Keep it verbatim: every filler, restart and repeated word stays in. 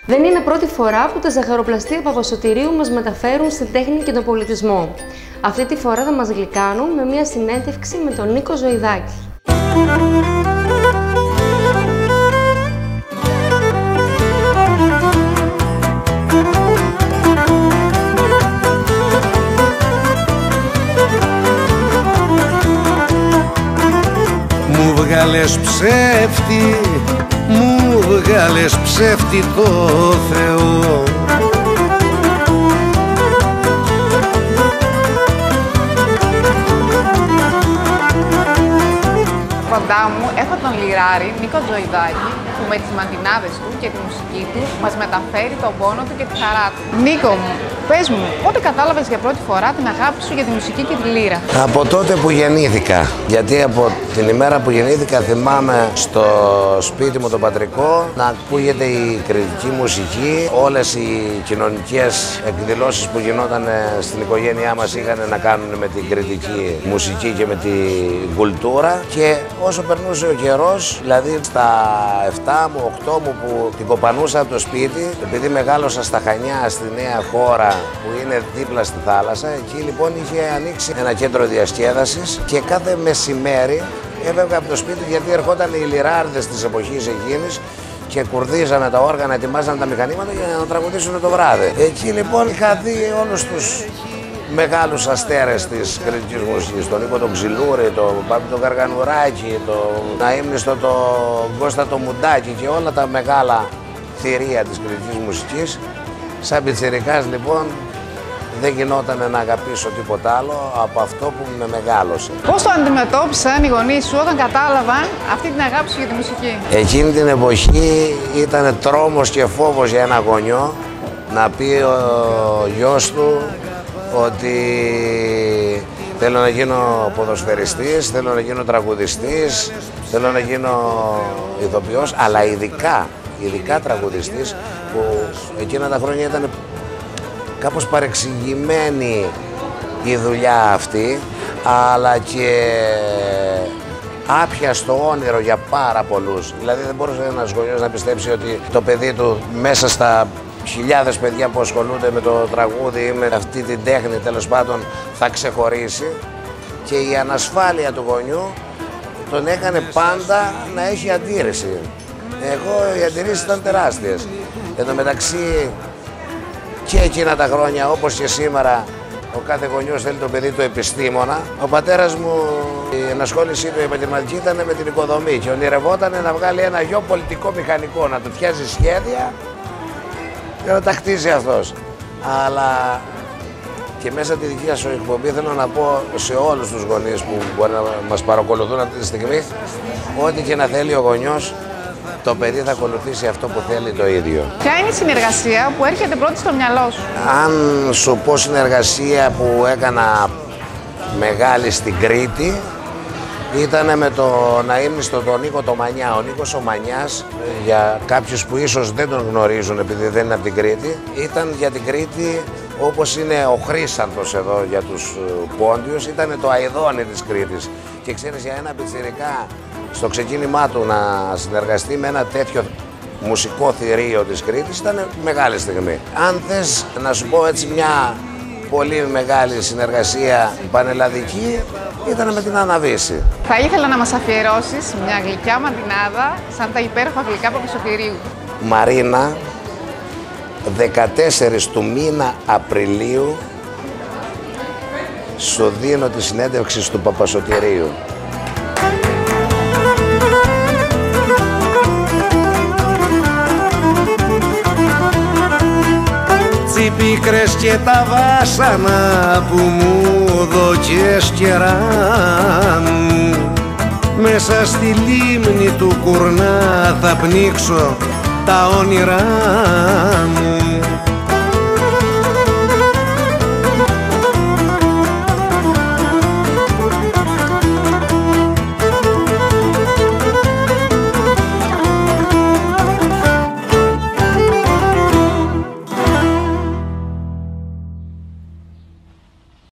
Δεν είναι πρώτη φορά που τα ζαχαροπλαστεία Παπασωτηρίου μας μεταφέρουν στην τέχνη και τον πολιτισμό. Αυτή τη φορά θα μας γλυκάνουν με μια συνέντευξη με τον Νίκο Ζωηδάκη. Μου βγάλες ψεύτη, μου βγάλες ψεύτη το Θεό. Κοντά μου έχω τον Λιράρη Νίκο Ζωηδάκη, που με τις μαντινάδες του και τη μουσική του μας μεταφέρει τον πόνο του και τη χαρά του. Νίκο μου, πες μου, πότε κατάλαβες για πρώτη φορά την αγάπη σου για τη μουσική και τη λύρα? Από τότε που γεννήθηκα. Γιατί από την ημέρα που γεννήθηκα θυμάμαι στο σπίτι μου το πατρικό να ακούγεται η κριτική μουσική. Όλες οι κοινωνικές εκδηλώσεις που γινόταν στην οικογένειά μας είχαν να κάνουν με την κριτική μουσική και με την κουλτούρα. Και όσο περνούσε ο καιρός, δηλαδή στα εφτά μου, οκτώ μου που την κοπανούσα από το σπίτι, επειδή μεγάλωσα στα Χανιά, στη νέα χώρα που είναι δίπλα στη θάλασσα, εκεί λοιπόν είχε ανοίξει ένα κέντρο διασκέδασης και κάθε μεσημέρι έβγα από το σπίτι, γιατί ερχόταν οι λιράρδες της εποχής εκείνης και κουρδίζανε τα όργανα, ετοιμάζανε τα μηχανήματα για να τραγουδήσουν το βράδυ. Εκεί λοιπόν είχα δει όλους τους μεγάλους αστέρες της κριτικής μουσικής, τον Νίκο τον Ξυλούρη, τον Πάπη τον Καργανουράκη, τον Αείμνηστο τον Κώστα τον Μουντάκη και όλα τα μεγάλα θηρία της κριτικής μουσικής. Σαν πιτσιρικάς λοιπόν δεν γινόταν να αγαπήσω τίποτα άλλο από αυτό που με μεγάλωσε. Πώς το αντιμετώπισαν οι γονείς σου όταν κατάλαβαν αυτή την αγάπη σου για τη μουσική? Εκείνη την εποχή ήταν τρόμος και φόβος για ένα γονιό να πει ο γιος του ότι θέλω να γίνω ποδοσφαιριστής, θέλω να γίνω τραγουδιστής, θέλω να γίνω ηθοποιός, αλλά ειδικά, ειδικά τραγουδιστής, που εκείνα τα χρόνια ήταν κάπως παρεξηγημένη η δουλειά αυτή, αλλά και άπιαστο όνειρο για πάρα πολλούς. Δηλαδή δεν μπορούσε ένας γονιός να πιστέψει ότι το παιδί του μέσα στα χιλιάδες παιδιά που ασχολούνται με το τραγούδι ή με αυτή την τέχνη τέλος πάντων θα ξεχωρίσει, και η ανασφάλεια του γονιού τον έκανε πάντα να έχει αντίρρηση. Εγώ οι αντιρρήσεις ήταν τεράστιες. Εν τω μεταξύ και εκείνα τα χρόνια όπως και σήμερα ο κάθε γονιός θέλει το παιδί του επιστήμονα. Ο πατέρας μου η ενασχόλησή του επαγγελματική ήταν με την οικοδομή και ονειρευόταν να βγάλει ένα γιο πολιτικό μηχανικό, να του φτιάζει σχέδια και να τα χτίζει αυτός. Αλλά και μέσα από τη δική σας εκπομπή θέλω να πω σε όλους τους γονείς που μπορεί να μας παρακολουθούν αυτή τη στιγμή, ό,τι και να θέλει ο γονιός, το παιδί θα ακολουθήσει αυτό που θέλει το ίδιο. Ποια είναι η συνεργασία που έρχεται πρώτη στο μυαλό σου? Αν σου πω συνεργασία που έκανα μεγάλη στην Κρήτη, ήταν με τον Αείμνηστο τον Νίκο το Μανιά. Ο Νίκος ο Μανιάς, για κάποιους που ίσως δεν τον γνωρίζουν επειδή δεν είναι από την Κρήτη, ήταν για την Κρήτη όπως είναι ο Χρύσανθος εδώ για τους Πόντιους, ήταν το Αηδόνι της Κρήτης. Και ξέρεις, για ένα πιτσιρικά στο ξεκίνημά του να συνεργαστεί με ένα τέτοιο μουσικό θηρίο της Κρήτης ήταν μεγάλη στιγμή. Αν θες να σου πω έτσι μια πολύ μεγάλη συνεργασία πανελλαδική, ήταν με την Αναβίση. Θα ήθελα να μας αφιερώσεις μια γλυκιά μαντινάδα σαν τα υπέροχα γλυκά Παπασωτηρίου. Μαρίνα, δεκατέσσερις του μήνα Απριλίου σου δίνω τη συνέντευξη του Παπασωτηρίου. Πίκρες και τα βάσανα που μου δοκιές καιρά μου, μέσα στη λίμνη του Κουρνά θα πνίξω τα όνειρά μου.